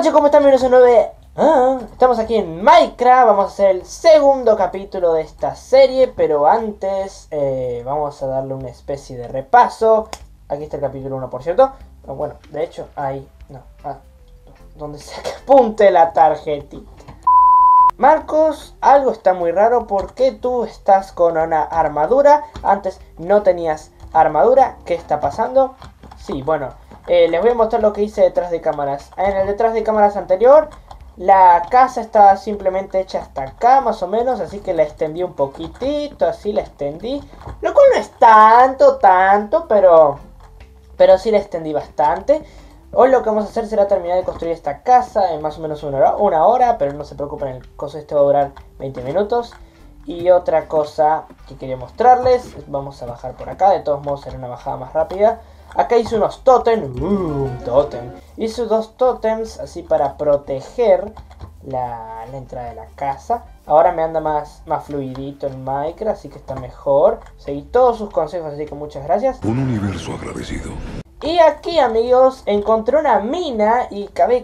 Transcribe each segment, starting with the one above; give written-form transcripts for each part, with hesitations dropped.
chicos, ¿cómo están? Bienvenidos a un nuevo... estamos aquí en Minecraft, vamos a hacer el segundo capítulo de esta serie, pero antes vamos a darle una especie de repaso. Aquí está el capítulo 1, por cierto. Bueno, de hecho, ahí... No, donde se apunte la tarjetita. Marcos, algo está muy raro. ¿Por qué tú estás con una armadura? Antes no tenías armadura. ¿Qué está pasando? Sí, bueno, les voy a mostrar lo que hice detrás de cámaras. En el detrás de cámaras anterior, la casa estaba simplemente hecha hasta acá, más o menos. Así que la extendí un poquitito, así la extendí. Lo cual no es tanto, pero sí la extendí bastante. Hoy lo que vamos a hacer será terminar de construir esta casa en más o menos una hora, pero no se preocupen, el coso este va a durar 20 minutos. Y otra cosa que quería mostrarles, vamos a bajar por acá, de todos modos será una bajada más rápida. Acá hice unos tótems, hice dos tótems así para proteger la entrada de la casa. Ahora me anda más fluidito en Minecraft, así que está mejor. Seguí todos sus consejos, así que muchas gracias. Un universo agradecido. Y aquí, amigos, encontré una mina y cavé.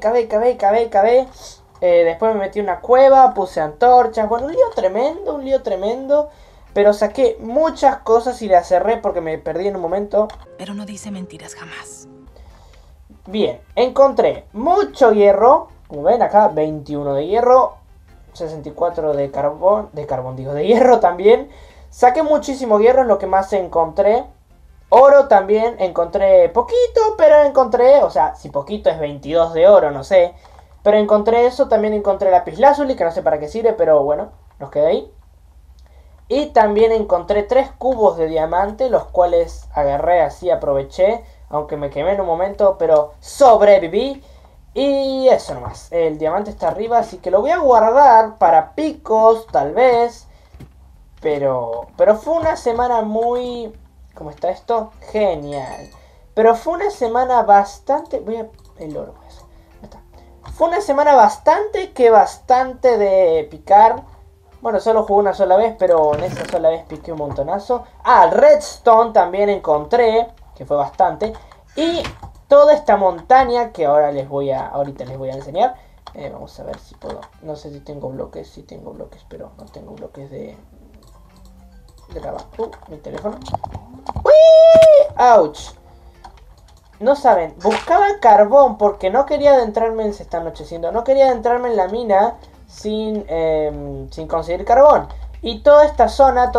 Después me metí en una cueva, puse antorchas. Bueno, un lío tremendo. Pero saqué muchas cosas y las cerré porque me perdí en un momento. Pero no dice mentiras jamás. Bien, encontré mucho hierro. Como ven acá, 21 de hierro. 64 de carbón. De hierro también. Saqué muchísimo hierro, es lo que más encontré. Oro también, encontré poquito, pero encontré, o sea, si poquito es 22 de oro, no sé. Pero encontré eso, también encontré lapislázuli, que no sé para qué sirve, pero bueno, nos queda ahí. Y también encontré 3 cubos de diamante, los cuales agarré así, aproveché. Aunque me quemé en un momento, pero sobreviví. Y eso nomás, el diamante está arriba, así que lo voy a guardar para picos, tal vez. Pero fue una semana muy... ¿Cómo está esto? Genial. Pero fue una semana bastante... el oro, pues. Ahí está. Fue una semana bastante de picar. Bueno, solo jugué una sola vez, pero en esa sola vez piqué un montonazo. Redstone también encontré, que fue bastante. Y toda esta montaña que ahorita les voy a enseñar. Vamos a ver si puedo... No sé si tengo bloques. Sí tengo bloques, pero no tengo bloques de grabar. Mi teléfono. ¡Uy! ¡Auch! No saben, buscaba carbón porque no quería adentrarme, se está anocheciendo, no quería adentrarme en la mina sin conseguir carbón. Y toda esta zona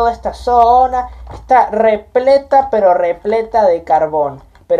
está repleta, pero repleta de carbón.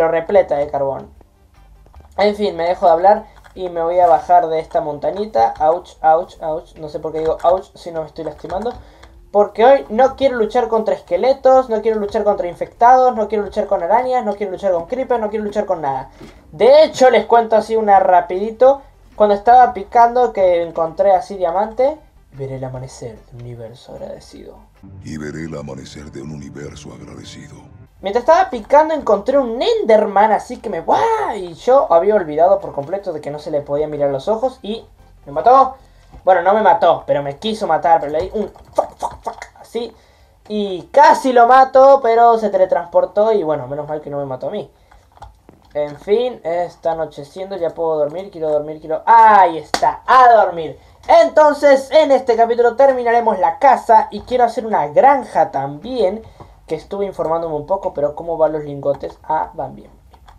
En fin, me dejo de hablar y me voy a bajar de esta montañita. Ouch. No sé por qué digo ouch si no me estoy lastimando. Porque hoy no quiero luchar contra esqueletos, no quiero luchar contra infectados, no quiero luchar con arañas, no quiero luchar con creepers, no quiero luchar con nada. De hecho, les cuento así una rapidito. Cuando estaba picando que encontré así diamante, veré el amanecer de un universo agradecido. Y veré el amanecer de un universo agradecido. Mientras estaba picando encontré un Enderman, así que me... ¡Guau! Y yo había olvidado por completo de que no se le podía mirar los ojos y... ¿me mató? Bueno, no me mató, pero me quiso matar, pero le di un... así. Y casi lo mato, pero se teletransportó y bueno, menos mal que no me mató a mí. En fin, está anocheciendo, ya puedo dormir, quiero dormir. ¡Ahí está! ¡A dormir! Entonces, en este capítulo terminaremos la casa y quiero hacer una granja también, que estuve informándome un poco, pero ¿cómo van los lingotes? Van bien.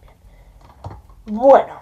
Bueno.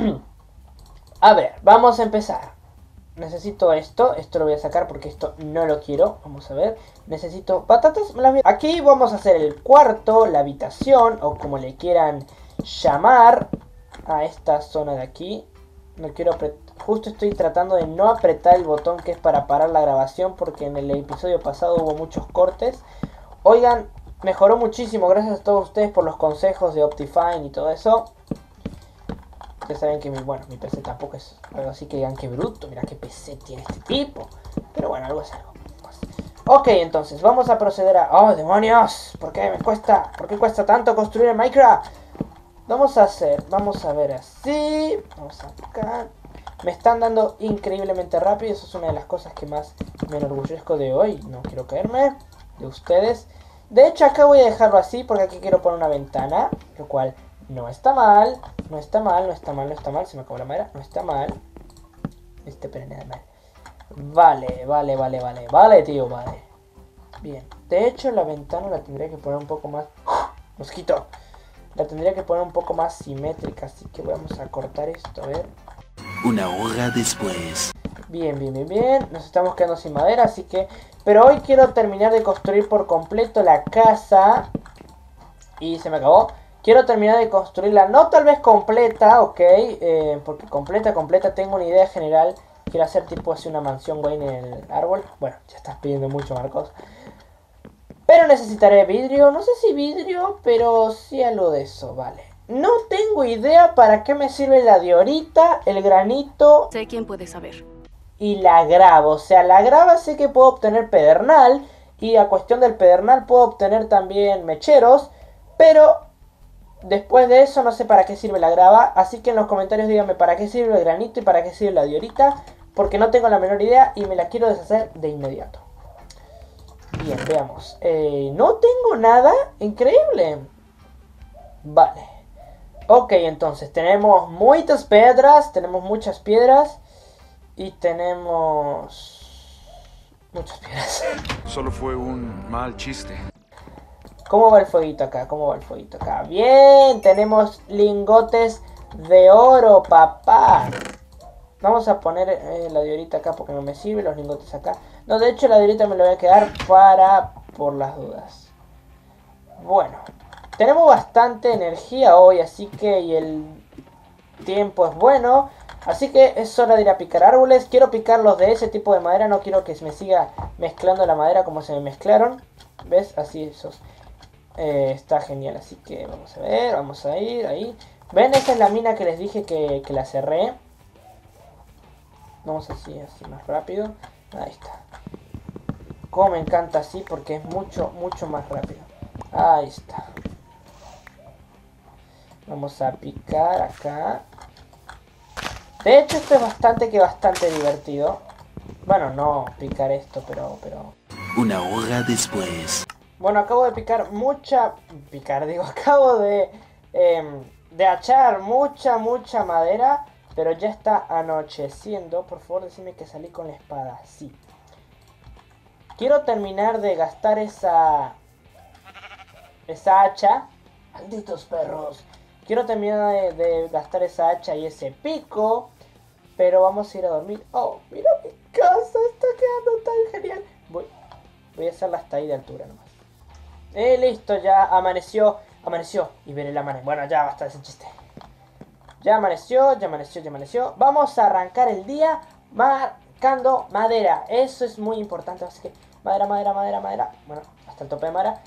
A ver, vamos a empezar. Necesito esto lo voy a sacar porque esto no lo quiero. Vamos a ver, necesito patatas. Aquí vamos a hacer el cuarto, la habitación o como le quieran llamar a esta zona de aquí. No quiero apretar, justo estoy tratando de no apretar el botón que es para parar la grabación porque en el episodio pasado hubo muchos cortes. Oigan, mejoró muchísimo, gracias a todos ustedes por los consejos de Optifine y todo eso. Ustedes saben que mi PC tampoco es algo así que digan que bruto. Mira qué PC tiene este tipo. Pero bueno, algo es algo. Ok, entonces vamos a proceder a... ¡Oh, demonios! ¿Por qué me cuesta? ¿Por qué cuesta tanto construir en Minecraft? Vamos a ver así. Vamos a acá. Me están dando increíblemente rápido. Eso es una de las cosas que más me enorgullezco de hoy. No quiero caerme de ustedes. De hecho, acá voy a dejarlo así porque aquí quiero poner una ventana. Lo cual No está mal. No está mal, no está mal, no está mal. Se me acabó la madera. No está mal. Pero nada mal. Vale, vale, vale, vale. Vale, tío, vale. Bien. De hecho, la ventana la tendría que poner un poco más... ¡Mosquito! La tendría que poner un poco más simétrica. Así que vamos a cortar esto, a ver. Una hora después. Bien, bien, bien, bien. Nos estamos quedando sin madera, así que... Pero hoy quiero terminar de construir por completo la casa. Y se me acabó. Quiero terminar de construirla, no tal vez completa, ok. Porque completa, tengo una idea general. Quiero hacer tipo así una mansión, güey, en el árbol. Bueno, ya estás pidiendo mucho, Marcos. Pero necesitaré vidrio. No sé si vidrio, pero sí algo de eso, vale. No tengo idea para qué me sirve la diorita, el granito... Sé quién puede saber. Y la grava, o sea, la grava sé que puedo obtener pedernal. Y a cuestión del pedernal puedo obtener también mecheros. Pero después de eso no sé para qué sirve la grava. Así que en los comentarios díganme para qué sirve el granito y para qué sirve la diorita. Porque no tengo la menor idea y me la quiero deshacer de inmediato. Bien, veamos. No tengo nada. Increíble. Vale. Ok, entonces tenemos muchas piedras. Tenemos muchas piedras. Y tenemos... muchas piedras. Solo fue un mal chiste. ¿Cómo va el fueguito acá? ¿Cómo va el fueguito acá? Bien, tenemos lingotes de oro, papá. Vamos a poner la diorita acá porque no me sirve, los lingotes acá. No, de hecho la diorita me lo voy a quedar por las dudas. Bueno, tenemos bastante energía hoy, así que y el tiempo es bueno. Así que es hora de ir a picar árboles. Quiero picarlos de ese tipo de madera, no quiero que se me siga mezclando la madera como se me mezclaron. ¿Ves? Así esos. Está genial, así que vamos a ver, vamos a ir ahí. ¿Ven? Esa es la mina que les dije que la cerré. Vamos así más rápido. Ahí está. Como me encanta así porque es mucho más rápido. Ahí está. Vamos a picar acá. De hecho esto es bastante divertido. Bueno, no picar esto, pero... Una hora después. Bueno, acabo de picar acabo de hachar mucha madera, pero ya está anocheciendo. Por favor, decime que salí con la espada. Sí. Quiero terminar de gastar esa hacha. Malditos perros. Quiero terminar de gastar esa hacha y ese pico, pero vamos a ir a dormir. Oh, mira mi casa, está quedando tan genial. Voy a hacerla hasta ahí de altura nomás. Listo, ya amaneció. Y veré el amanecer. Bueno, ya basta de ese chiste. Ya amaneció. Vamos a arrancar el día marcando madera. Eso es muy importante. Así que madera. Bueno, hasta el tope de madera.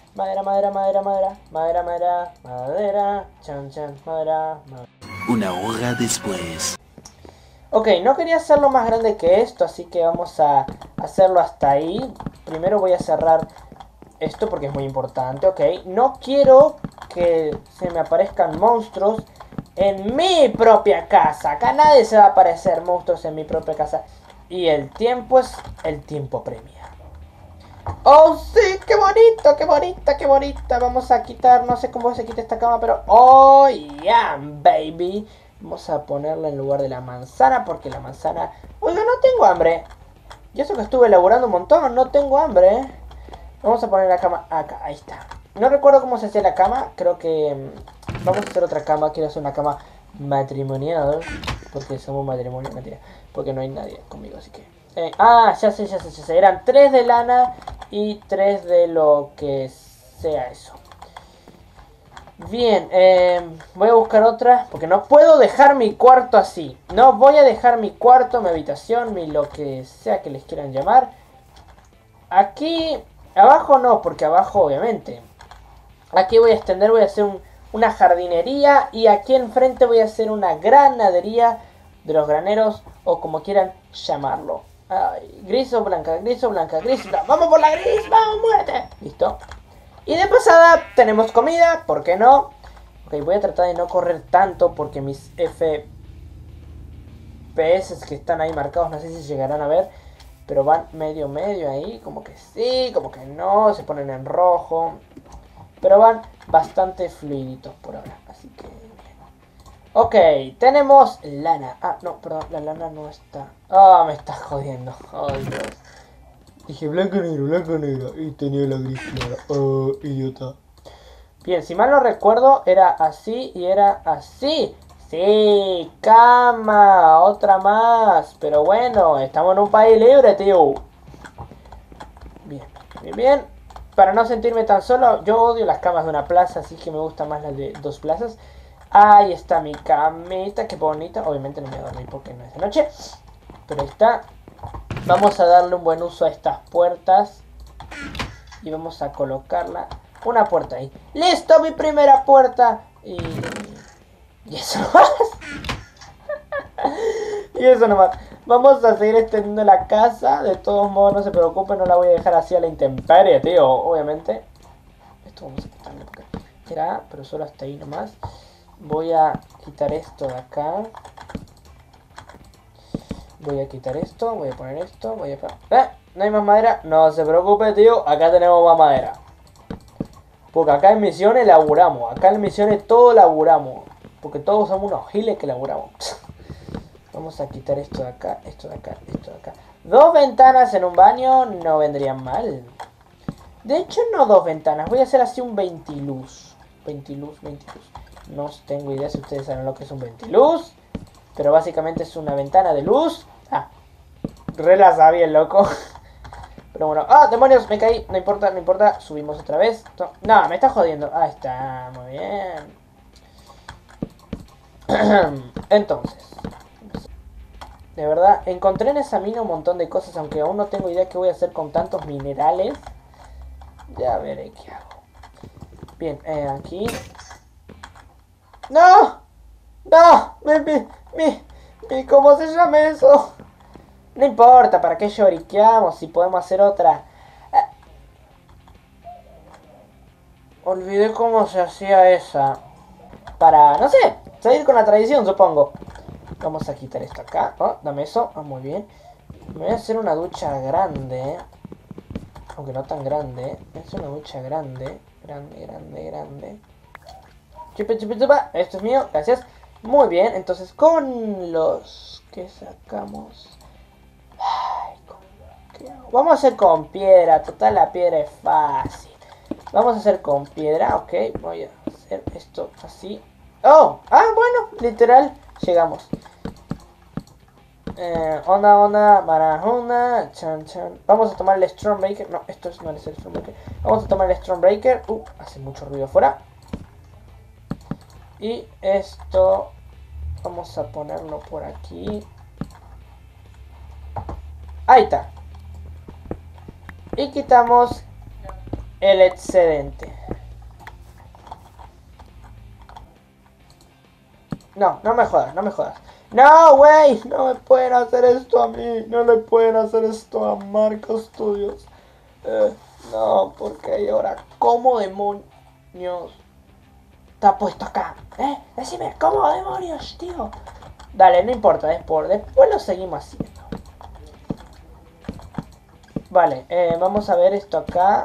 Madera. Chan, madera. Una hora después. Ok, no quería hacerlo más grande que esto, así que vamos a hacerlo hasta ahí. Primero voy a cerrar esto porque es muy importante, ok. No quiero que se me aparezcan monstruos en mi propia casa. Acá nadie se va a aparecer monstruos en mi propia casa. Y el tiempo premia. ¡Oh, sí! ¡Qué bonita! Vamos a quitar, no sé cómo se quita esta cama, pero... ¡Oh, yeah, baby! Vamos a ponerla en lugar de la manzana, porque la manzana... Oiga, no tengo hambre. Y eso que estuve elaborando un montón, no tengo hambre. Vamos a poner la cama acá, ahí está. No recuerdo cómo se hacía la cama, creo que... Vamos a hacer otra cama, quiero hacer una cama matrimonial. Porque somos matrimonio, mentira. Porque no hay nadie conmigo, así que... ya sé. Eran 3 de lana y 3 de lo que sea eso. Bien, voy a buscar otra. Porque no puedo dejar mi cuarto así. No voy a dejar mi cuarto, mi habitación, mi lo que sea que les quieran llamar. Aquí, abajo no, porque abajo obviamente. Aquí voy a extender, voy a hacer una jardinería. Y aquí enfrente voy a hacer una granadería de los graneros, o como quieran llamarlo. Ay, gris o blanca. Vamos por la gris, vamos, muérete. Listo. Y de pasada tenemos comida, ¿por qué no? Ok, voy a tratar de no correr tanto porque mis FPS que están ahí marcados, no sé si llegarán a ver, pero van medio ahí, como que sí, como que no, se ponen en rojo, pero van bastante fluiditos por ahora, así que Ok, tenemos lana. Ah, no, perdón, la lana no está. Ah, me estás jodiendo. Ay, Dios. Dije blanco negro, y tenía la gris clara. Oh, idiota. Bien, si mal no recuerdo, era así y era así. Sí, cama, otra más. Pero bueno, estamos en un país libre, tío. Bien, bien, bien. Para no sentirme tan solo, yo odio las camas de una plaza, así que me gustan más las de dos plazas. Ahí está mi camita, qué bonita. Obviamente no me voy a dormir porque no es de noche. Pero ahí está. Vamos a darle un buen uso a estas puertas. Y vamos a colocarla. Una puerta ahí. ¡Listo! Mi primera puerta. Y eso nomás. Y eso nomás. Vamos a seguir extendiendo la casa. De todos modos, no se preocupen. No la voy a dejar así a la intemperie, tío. Obviamente. Esto vamos a quitarle porque era, pero solo hasta ahí nomás. Voy a quitar esto de acá. Voy a quitar esto. Voy a poner esto. Voy a... ¿No hay más madera? No se preocupe, tío. Acá tenemos más madera. Porque acá en misiones laburamos. Acá en misiones todo laburamos. Porque todos somos unos giles que laburamos. Vamos a quitar esto de acá, esto de acá, esto de acá. 2 ventanas en un baño no vendrían mal. De hecho, no 2 ventanas. Voy a hacer así un ventiluz. Ventiluz. No tengo idea si ustedes saben lo que es un ventiluz. Pero básicamente es una ventana de luz. Ah, re la sabía el loco. Pero bueno, ¡ah, demonios! Me caí, no importa, no importa. Subimos otra vez. No, me está jodiendo. Ahí está, muy bien. Entonces, de verdad, encontré en esa mina un montón de cosas. Aunque aún no tengo idea qué voy a hacer con tantos minerales. Ya veré qué hago. Bien, aquí. ¡No! ¡No! ¿Cómo se llama eso? No importa, ¿para qué lloriqueamos? Si podemos hacer otra. Olvidé cómo se hacía esa. Para, no sé, seguir con la tradición, supongo. Vamos a quitar esto acá. Oh, dame eso. Ah, muy bien. Me voy a hacer una ducha grande. Aunque no tan grande. Me voy a hacer una ducha grande. Grande. Chupa. Esto es mío, gracias. Muy bien, entonces con los que sacamos... Ay, ¿qué hago? Vamos a hacer con piedra. Total, la piedra es fácil. Vamos a hacer con piedra, ok. Voy a hacer esto así. ¡Oh! Ah, bueno, literal, llegamos. Onda, marajona, chan. Vamos a tomar el Stormbreaker. No, esto no es el Stormbreaker. Vamos a tomar el Stormbreaker. Hace mucho ruido afuera. Y esto vamos a ponerlo por aquí. Ahí está. Y quitamos el excedente. No me jodas. No, güey, no me pueden hacer esto a mí. No le pueden hacer esto a Marco Studios. No, porque ahora, ¿cómo demonios está puesto acá? Decime, ¿cómo demonios, tío? Dale, no importa, después lo seguimos haciendo. Vale, vamos a ver esto acá.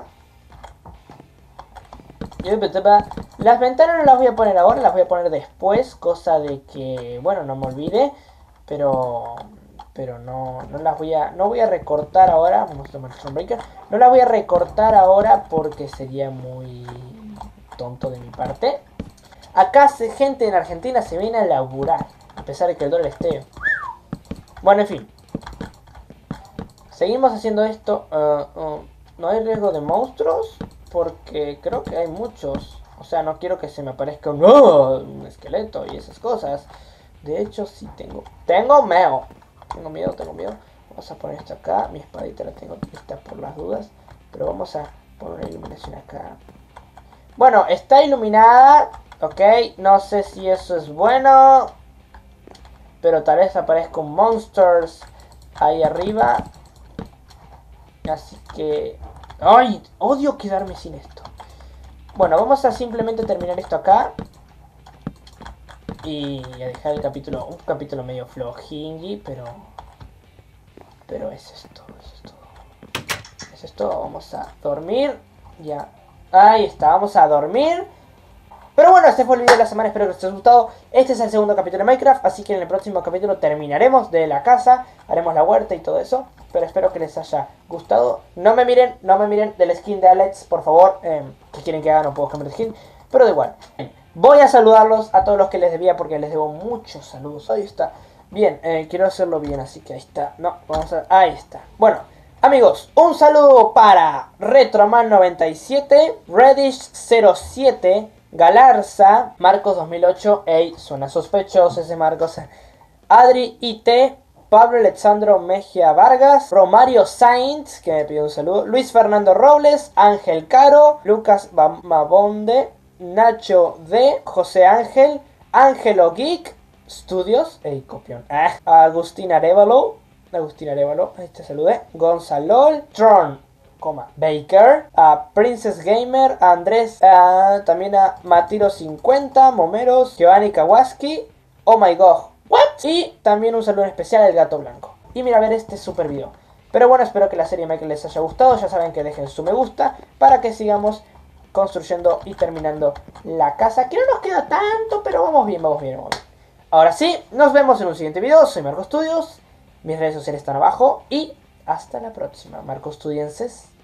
Las ventanas no las voy a poner ahora, las voy a poner después. Cosa de que, bueno, no me olvide. Pero no las voy a... No voy a recortar ahora. Vamos a tomar el Stormbreaker. No las voy a recortar ahora porque sería muy tonto de mi parte. Acá gente en Argentina se viene a laburar. A pesar de que el dólar esté... Bueno, en fin. Seguimos haciendo esto. No hay riesgo de monstruos. Porque creo que hay muchos. O sea, no quiero que se me aparezca un esqueleto y esas cosas. De hecho, sí tengo miedo. Tengo miedo. Vamos a poner esto acá. Mi espadita la tengo lista por las dudas. Pero vamos a poner una iluminación acá. Bueno, está iluminada. Ok, no sé si eso es bueno. Pero tal vez aparezca un monsters ahí arriba. Así que... ¡Ay! Odio quedarme sin esto. Bueno, vamos a simplemente terminar esto acá. Y a dejar el capítulo... Un capítulo medio flojingui, pero... eso es todo. Eso es todo. Vamos a dormir. Ya. Ahí está, vamos a dormir. Pero bueno, este fue el video de la semana, espero que les haya gustado. Este es el segundo capítulo de Minecraft, así que en el próximo capítulo terminaremos de la casa, haremos la huerta y todo eso. Pero espero que les haya gustado. No me miren del skin de Alex, por favor. ¿Qué quieren que haga? No puedo cambiar de skin, pero da igual. Voy a saludarlos a todos los que les debía porque les debo muchos saludos. Ahí está. Bien, quiero hacerlo bien, así que ahí está. No, vamos a... Ahí está. Bueno, amigos, un saludo para Retroman97, Reddish07, Galarza, Marcos 2008, ey, suena sospechoso ese Marcos, Adri IT, Pablo Alexandro Mejia Vargas, Romario Sainz, que me pidió un saludo, Luis Fernando Robles, Ángel Caro, Lucas Mabonde, Nacho D, José Ángel, Ángelo Geek Studios, ey, copión, Agustín Arevalo, ahí te saludé, Gonzalo, Tron, Baker, a Princess Gamer, a Andrés, también a Matiro50, Momeros, Giovanni Kawaski, Oh My God, what? Y también un saludo especial al Gato Blanco. Y mira a ver este super video. Pero bueno, espero que la serie Minecraft les haya gustado. Ya saben que dejen su me gusta para que sigamos construyendo y terminando la casa, que no nos queda tanto, pero vamos bien. Ahora sí, nos vemos en un siguiente video. Soy Marco Studios, mis redes sociales están abajo y hasta la próxima, Marco Studienses.